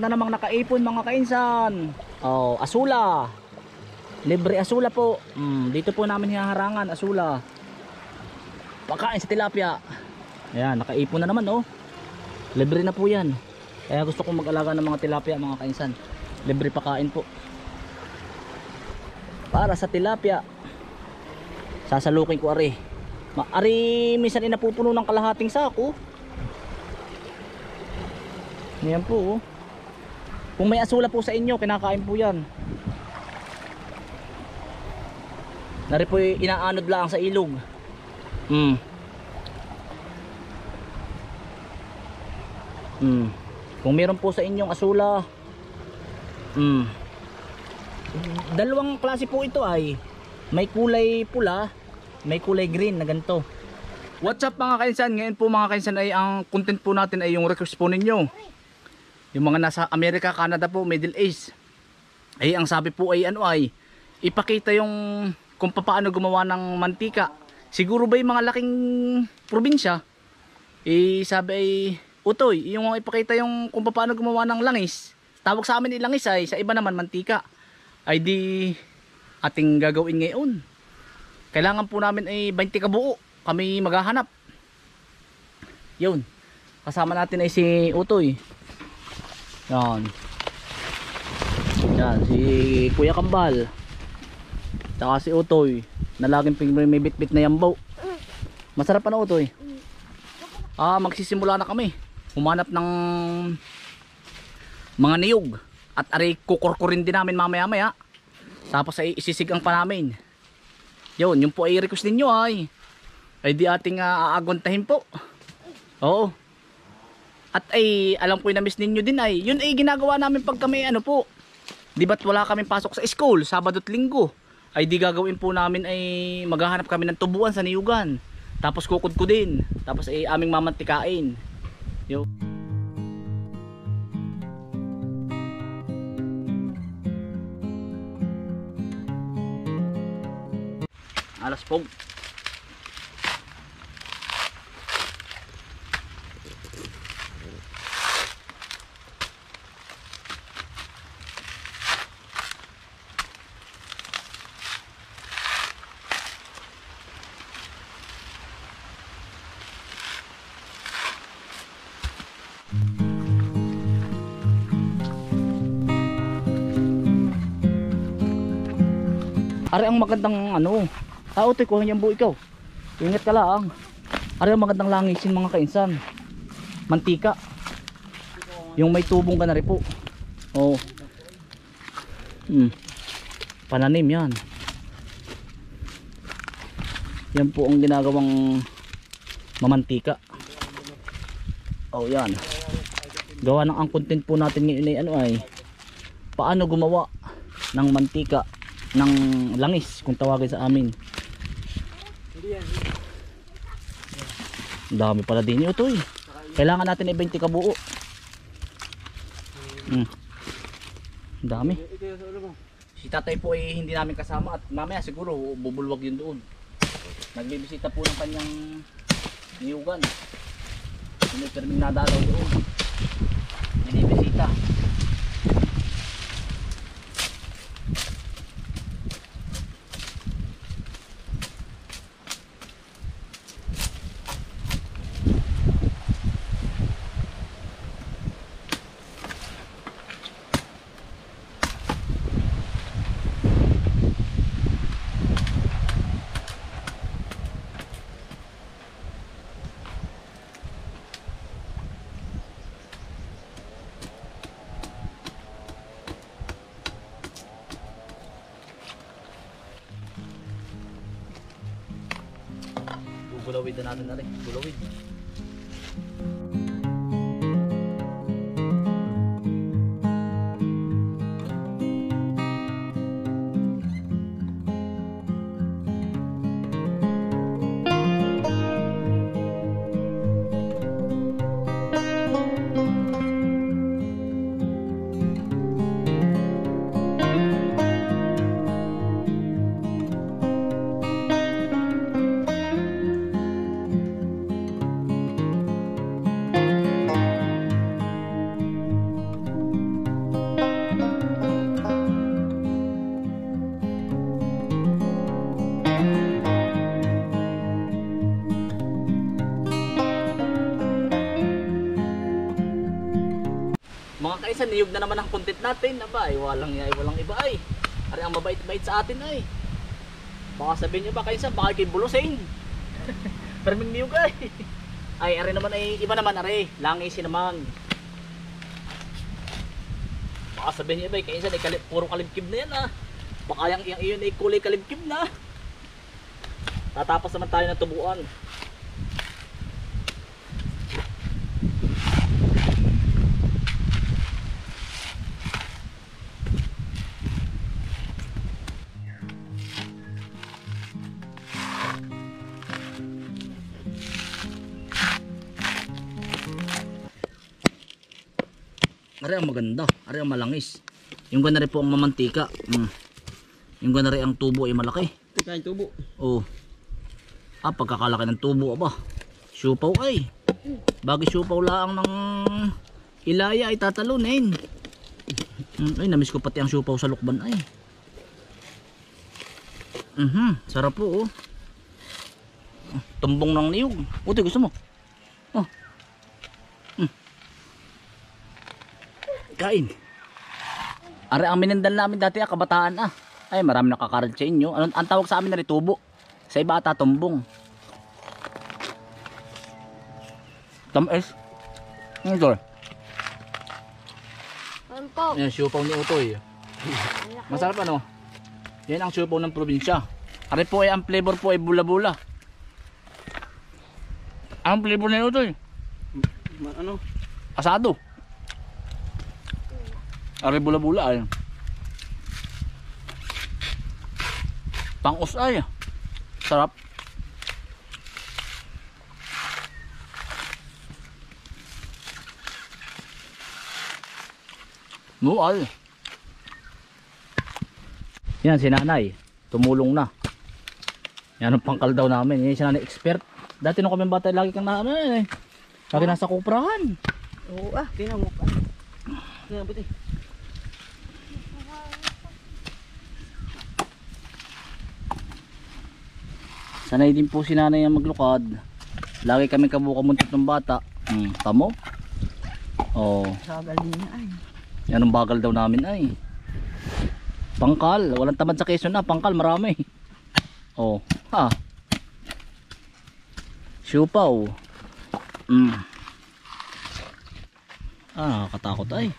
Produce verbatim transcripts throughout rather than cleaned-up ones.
na namang nakaipon mga kainsan. Oh, asula. Libre asula po. Mm, dito po namin hiharangan asula. Pagkain sa tilapia. Ayan, nakaipon na naman oh. Libre na po yan. Kaya gusto kong mag-alaga ng mga tilapia mga kainsan. Libre pakain po. Para sa tilapia. Sasalukin ko ari. Ari minsan inapupuno ng kalahating sako. Ayan po oh. Kung may asula po sa inyo, kinakain po yan. Nari po inaanod lang sa ilog. Hmm. Hmm. Kung meron po sa inyong asula, hmm. Dalawang klase po ito ay may kulay pula, may kulay green na ganito. What's up mga kainsan? Ngayon po mga kainsan ay ang content po natin ay yung request po ninyo. Yung mga nasa Amerika, Canada po, Middle East. Ay ang sabi po ay ano ay ipakita yung kung paano gumawa ng mantika. Siguro ba yung mga laking probinsya eh sabi ay utoy, yung ipakita yung kung paano gumawa ng langis. Tawag sa amin ilangis ay sa iba naman mantika. Ay di ating gagawin ngayon. Kailangan po namin ay twenty kabuo kami maghahanap. Yun. Kasama natin ay si Utoy. Yan. Yan si Kuya Kambal. Saka si Utoy na laging may bit-bit na yambaw. Masarap pa na Utoy. Ah, magsisimula na kami. Humanap ng mga niyog. At aray kukurkurin din namin mamaya-maya. Tapos ay isisigang pa namin. Yun, yung po ay request ninyo ay. Ay di ating uh, aagontahin po. Oo. At ay alam ko yung na-miss ninyo din ay. Yun ay ginagawa namin pag kami ano po. Di ba't wala kaming pasok sa school, Sabado at Linggo. Ay di gagawin po namin ay maghahanap kami ng tubuan sa niyugan. Tapos kukod ko din. Tapos ay aming mamantikain. Yo. Alas pog. Ari ang magandang ano. Ah, Utoy, kuha niyang buo ikaw. Ingat ka lang. Ari ang magandang langisin mga kainsan. Mantika. Yung may tubong ka na rin po. Oh. Hmm. Pananim yan. Yan po ang ginagawang mamantika. Oh, yan. Gawa ng ang content po natin ngayon ay ano ay paano gumawa ng mantika ng langis kung tawagin sa amin. Dami pala din ito eh. Kailangan natin ay twenty kabuo. Hmm. Dami. Si tatay po ay hindi namin kasama at mamaya siguro bubulwag yun doon. Nagbibisita po ng kanyang niyugan. Hindi perming nadalaw doon. Binibisita. Bulawid na natin na rin. Bulawid. kaisa, niyog na naman ang content natin. Aba, ay walang, ay walang iba ay. Ari ang mabait-bait sa atin ay. Baka sabihin nyo ba kaisa, baka kay bulusin. Perming niyog ay. Ay, ari naman ay, iba naman ari. Langisi naman. Baka sabihin nyo ba, kaisa, ay kalip, puro kalimkib na yan ah. Baka yung, yung iyon ay kulay kalimkib na. Tatapos naman tayo ng tubuan. Ari ang maganda, ari ang malangis. Yung ganari po ang mamantika. Mm. Yung ganari ang tubo ay malaki. Tika yung tubo. Oh. Ah, pagkakalaki ng tubo aba. Siupaw ay. Bagay siupaw lang ng ilaya ay tatalunin. Mm, ay, namiss ko pati ang siupaw sa lukban ay. Mhm, sarap po oh. Tumbong ng niyog. Puti, gusto mo? Oh. Kain. Ari ang minindal namin dati ah, kabataan ah. Ay, marami nakakarad sa inyo. Ano ang tawag sa amin na rin tubo? Sa iba ata tumbong. Tamis. Ano ito? Ano po? Yan, siupaw ni Utoy. Masarap ano? Yan ang siupaw ng probinsya. Ari po ay ang flavor po ay bula-bula. Ang flavor ni Utoy? Ano? Asado. Ari bula-bula ay. Pang-us ay. Sarap. No ay. Yan si nanay. Tumulong na. Yan ang pangkal daw namin. Yan si nanay expert. Dati nung kami bata lagi kang na ano eh. Lagi nasa kuprahan. Oo ah, tinamok. Tinamok eh. Sanay din po si nanay ang maglukad. Lagi kami kabukamuntot ng bata. Hmm, tamo? Oh. Sagal niya ay. Yan ang bagal daw namin ay. Pangkal. Walang tamad sa Quezon na. Pangkal marami. Oh. Ha. Siupaw. Hmm. Ah, katakot ay.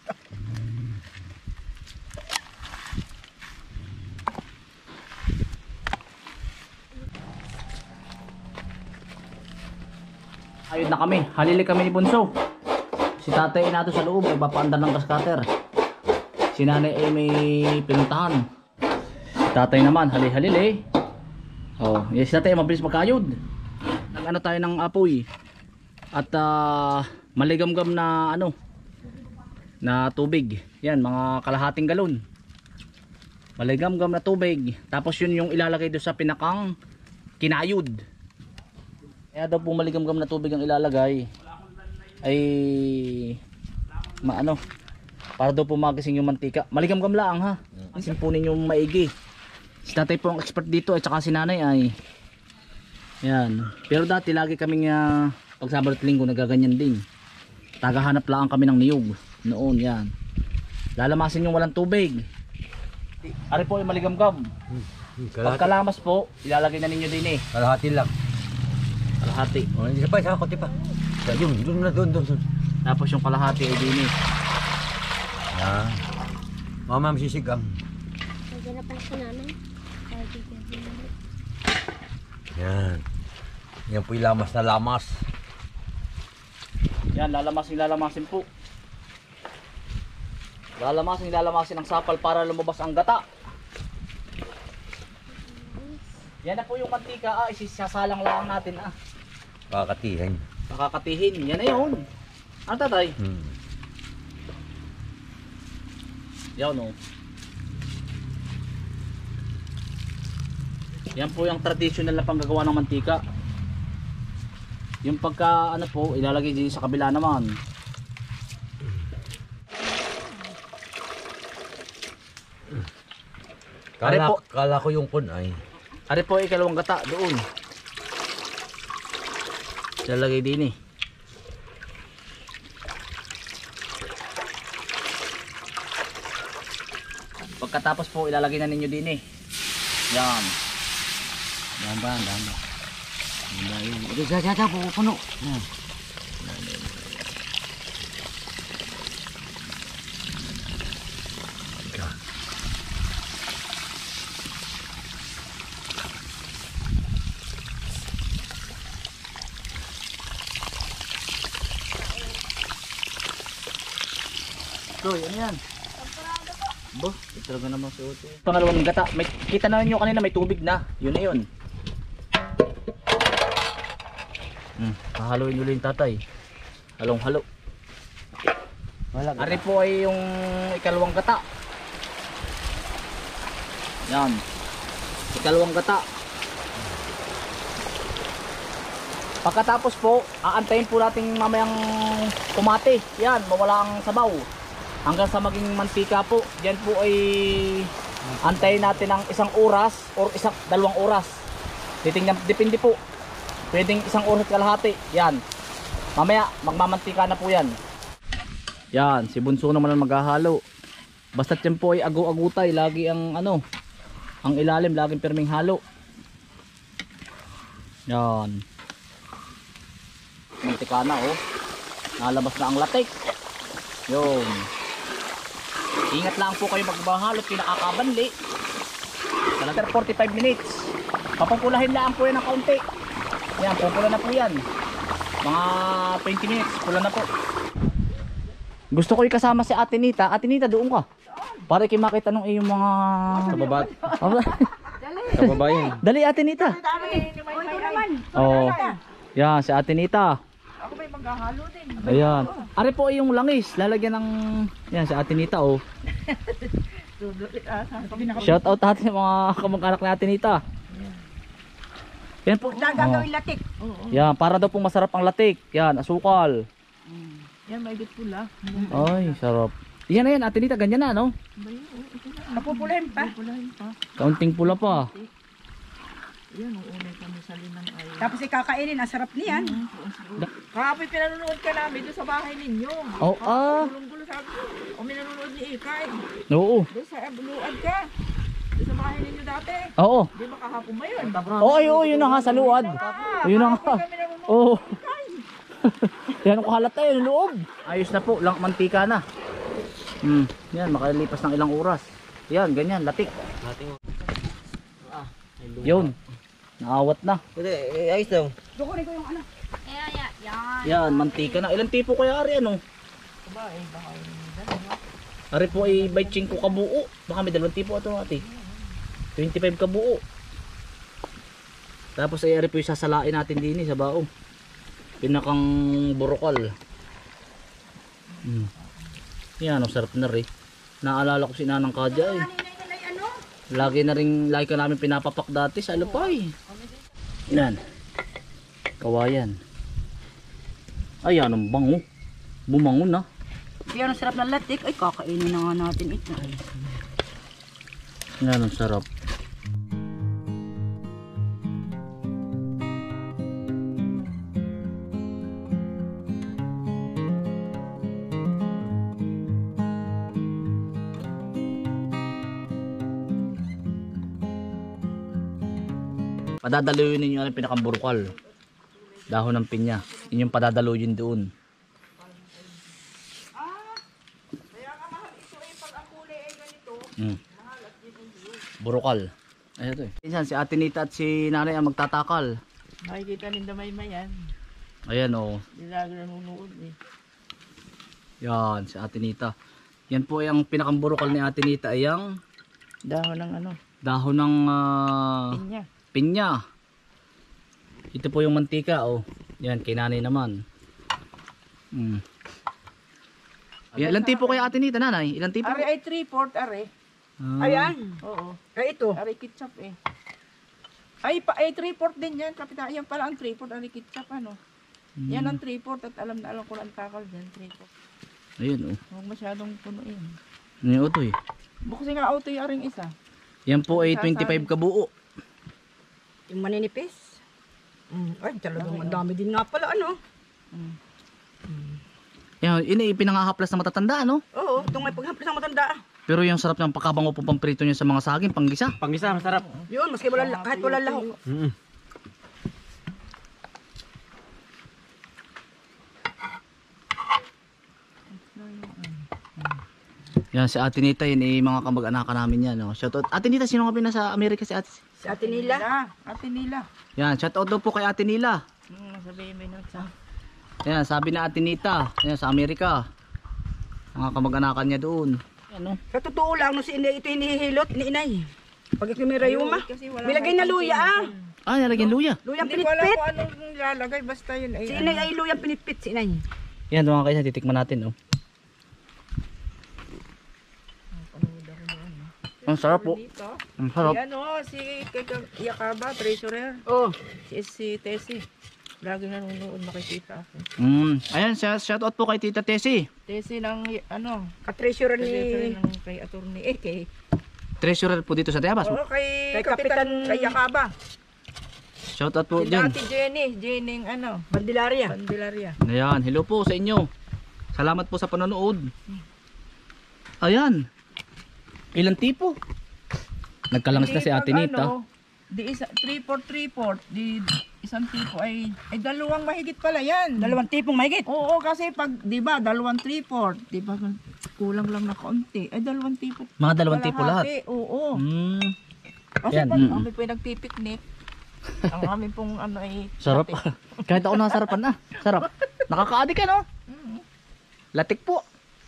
Ayun na kami, halili kami ni Bunso. Si tatay nato sa loob, ay papaandar ng kaskater. Si nanay ay may pinuntahan. Si tatay naman, hali-halili. Oh, yes, si tatay ay mabilis magkayod. Nag-ano tayo ng apoy. At uh, maligamgam na ano, na tubig. Yan, mga kalahating galon. Maligamgam na tubig. Tapos yun yung ilalagay doon sa pinakang kinayod. Kaya daw po maligamgam na tubig ang ilalagay ay maano para daw po magising yung mantika. Maligamgam lang ha. Simpunin yung maigi. Si tatay po ang expert dito at saka si nanay ay yan. Pero dati lagi kaming uh, pag Sabado at Linggo nagaganyan din. Tagahanap lang kami ng niyog noon yan. Lalamasin yung walang tubig. Ari po ay maligamgam. Pagkalamas po ilalagay na ninyo din eh. Kalahati lang. Kalahati. Oh, hindi pa, sa kote pa. Doon, doon na, doon, doon. Tapos yung kalahati ay dinis. Yan. Mama, masisigang. Nandiyan na pala si nanay. Yan. Yan po yung lamas na lamas. Yan, lalamasin, lalamasin po. Lalamasin, lalamasin ang sapal para lumabas ang gata. Yan na po yung mantika, ah, isisasalang lang natin ah. Kakatihin. Pakakatihin, yan na yun. Ano tatay? Hmm. Yan o. Yan po yung traditional na panggagawa ng mantika. Yung pagka ano po, ilalagay din sa kabila naman. Kala, po. kala ko yung kun ay. Ari po ay ikalawang gata doon. Ilalagay din eh. Pagkatapos po ilalagay na ninyo din eh. Yan. Dahan ba, dahan ba. Ito sa sa sa puno. Yan. Toy, ano yan? Bo, ito talaga naman suot eh. Pangalawang gata, may, kita na nyo kanina may tubig na. Yun na yun. Hmm, hahaluin ulit yung tatay. Halong halo. Wala. Ari po ay yung ikalawang gata. Yan. Ikalawang gata. Pagkatapos po, aantayin po natin mamayang kumate. Yan, mawala ang sabaw. Hanggang sa maging mantika po. Diyan po ay antayin natin ng isang oras or isang dalawang oras. Titingnan, depende po. Pwedeng isang oras at kalahati. Yan. Mamaya, magmamantika na po yan. Yan, si Bunso naman ang maghahalo. Basta't yan po ay agu-agutay. Lagi ang ano, ang ilalim, laging pirming halo. Yan. Mantika na oh. Nalabas na ang latik. Yun. Ingat lang po kayo magbahalo, pinakakabanli. Talaga forty-five minutes. Papupulahin lang po yan ng kaunti. Yan, pupula na po yan. Mga twenty minutes, pula na po. Gusto ko ikasama si Ate Nita. Ate Nita, doon ka. Para kayo makita nung iyong mga... Sa baba. Sa baba yun. Dali Ate Nita. Oh. Yan, si Ate Nita. Ako may maghahalo din. Ayan. Ari po yung langis. Lalagyan ng... Yan, si Ate Nita oh. Shout out natin mga kamag-anak ni Ate Nita. Yan po. Gagawin latik. Yan, para daw pong masarap ang latik. Yan, asukal. Yan, may bit pula. Ay, sarap. Yan na yan, Ate Nita, ganyan na, no? Napupulahin pa. Kaunting pula pa. Yan, ang unay kami sa linang ay. Tapos ikakainin, ang sarap niyan. Kahapon pinanonood ka namin doon sa bahay ninyo. Oh, ah. Gulong-gulo sabi ko. O may nanonood ni Ikay. Oo. Doon sa Buluad ka. Doon sa bahay ninyo dati. Oo. Di ba kahapon ba yun? Oo, ay, oo, yun na nga sa luad. Yun na nga. Kami nanonood. Oo. Yan ko halata yun, loob. Ayos na po, lang mantika na. Hmm, yan, makalipas ng ilang oras. Yan, ganyan, latik. Yun, naawat na. Ayos daw. Yeah, yeah, yeah. Yan, mantika na. Ilang tipo kaya ari ano? Ari po ay twenty-five kabuo. Baka may dalawang tipo ito ate. twenty-five kabuo. Tapos ay ari po yung sasalain natin din eh, sa bao. Pinakang burukal. Hmm. Yan, ang sarap na rin. Naalala ko si Nanang Kadya eh. Lagi na rin, lagi ka namin pinapapak dati sa Alupay. Yan. Kawayan. Ay, anong bango. Bumango na. Yan ang sarap ng latik. Ay, kakainin na nga natin ito. Yan, ang sarap. Padadaluyin ninyo ang pinakamburukal. Dahon ng pinya. Yun yung padadaluyin doon. Hmm. Burukal. Ay, ito eh. Minsan si Ate Nita at si Nanay ang magtatakal. Makikita ninda may mayan. Ayan o. Oh. Nilago nanonood eh. Yan, si Ate Nita. Yan po ay ang pinakamburukal ni Ate Nita ay ang Dahon ng ano? dahon ng uh, Pinya. pinya. Ito po yung mantika oh. Yan, kay Nanay naman. Hmm. Yan, ilang tipo kaya Ate Nita, Nanay? Ilang tipo? Ari ay three fourths are. Ah. Ayan. Oo. Ay ito. Ari ketchup eh. Ay pa ay three fourths din yan. Kapitan, yan pala ang three fourths ari ketchup ano. Hmm. Yan ang three fourths at alam na alam ko lang takal diyan three fourths. Ayun oh. Huwag masyadong punuin. Ano yung utoy? Buksin nga auto yung aring isa. Yan po ay twenty-five kabuo. Yung maninipis. Mm. Ay, talagang ang dami din nga pala ano. Yan, yun ay pinangahaplas na matatanda, no? Oo, itong may paghaplas ng matanda. Pero yung sarap ng pagkabango po pamprito niya sa mga saging, panggisa. Panggisa, masarap. Yun, maski wala, kahit wala lahok. Mm. Yan si Ate Nita, yun eh, mga kamag-anakan namin yan. No? Shoutout. Ate Nita, sino nga ba nasa Amerika si Ate? Si Ate Nila. Ate Nila. Yan, shoutout daw po kay Ate Nila. Hmm, sabihin mo yun sa... Yan, sabi na Ate Nita, yan, sa Amerika. Mga kamag-anakan niya doon. Yan, no? Sa totoo lang, no, si inay, ito hinihilot ni inay. Pag ito may rayuma, nilagay na luya ah. Ah, nalagyan luya. Luyang Hindi ko alam pinitpit. kung anong nilalagay, basta yun ay Si inay ay luyang pinitpit, si inay. Yan, mga kaysa, titikman natin. Oh. Ang sarap po. dito. Ang sarap. Si ano, si Kekang Yakaba, treasurer. Oh, Si, si Tessie. Lagi nanonood, makikita ako. Mm. Ayan, shoutout po kay Tita Tessie. Tessie ng, ano, katreasurer treasurer ni... ng kay attorney, eh, kay, Treasurer po dito sa Tayabas. oo, kay, Kay Kapitan, Kapitan- kay Yakaba. Shoutout po Si dyan. Ate Jenny, Jenny, ano, Bandilaria. Pandilaria. Ayan, hello po sa inyo. Salamat po sa panonood. Ayan. Ilang tipo? Nagkalangas na si Ate pag Nita. Ano, di isa, three four three four, di isang tipo ay, ay dalawang mahigit pala yan. Dalawang tipong mahigit. Oo, kasi pag, di ba, dalawang three four, di ba, kulang lang na kaunti. Ay, dalawang tipo. Mga dalawang tipo lahat. Kalahati, oo. Mm. Kasi Yan, pag mm. kami po ay nagpipiknik, ang amin pong ano ay... Sarap. latik. Kahit ako nasarapan na. Sarap. Nakaka-addict ka, no? Latik po.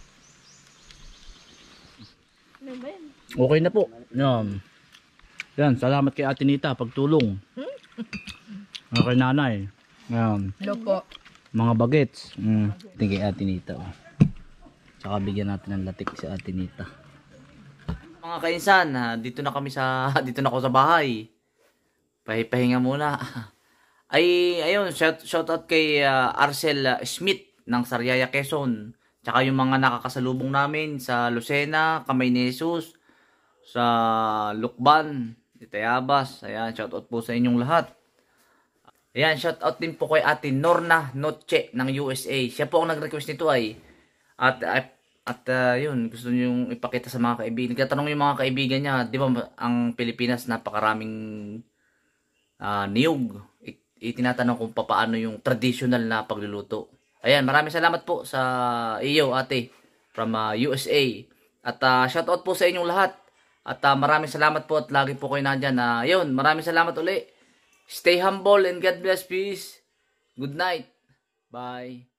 Okay na po. Yan. Yan, salamat kay Ate Nita pagtulong. Okay, nanay. Yan. Hello po. Mga bagets. Mm. Tingin kay Ate Nita. Oh. Tsaka bigyan natin ng latik si Ate Nita. Mga kainsan, ha, dito na kami sa dito na ako sa bahay. Pahipahinga muna. Ay ayun, shout, shout out kay uh, Arcel uh, Smith ng Sariaya, Quezon. Tsaka yung mga nakakasalubong namin sa Lucena, Kamay ni Jesus, sa Lukban, Tayabas. Ayan, shout out po sa inyong lahat. Ayan, shout out din po kay Ate Norna Noche ng U S A. Siya po ang nag-request nito ay at at, at uh, yun, gusto niyo ipakita sa mga kaibigan. Nagtatanong yung mga kaibigan niya, di ba ang Pilipinas napakaraming uh, niyog. It, itinatanong kung paano yung traditional na pagluluto. Ayan, maraming salamat po sa iyo, ate, from uh, U S A. At uh, shout out po sa inyong lahat. At uh, maraming salamat po at lagi po kayo nandyan. Uh, yun, maraming salamat uli. Stay humble and God bless, peace. Good night. Bye.